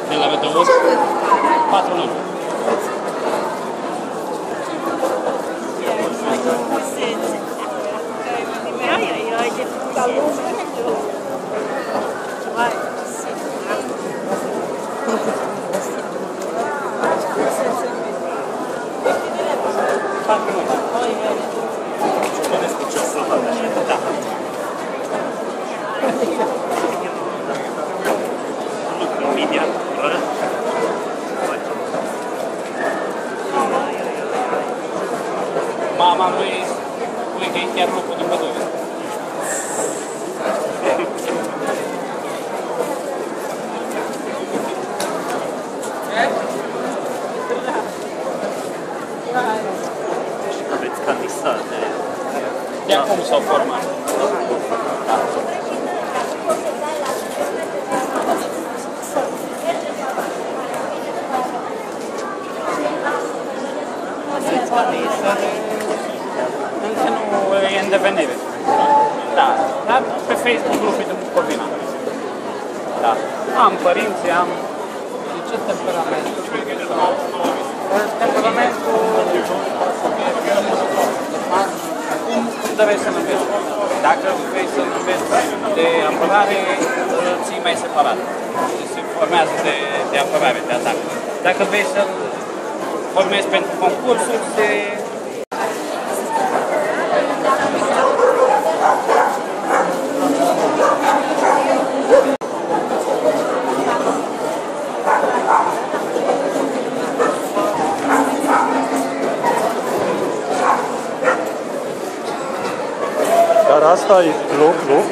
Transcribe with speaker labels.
Speaker 1: de la meteor 4 luni. Mama lui că e chiar locul din pădure.
Speaker 2: Aveți camisate.
Speaker 1: De acum s-au format. Încă nu e în devenire. Da, dar pe Facebook grupul de Bucovina. Da. Am părinți, am... Ce temperament? Temperamentul... Cum dorești să-l înveți? Dacă vrei să-l înveți de apărare, îl ții mai separat. Se formează de apărare, de atac. Dacă vrei să-l formezi pentru concursuri, se...
Speaker 2: Dar asta e loc.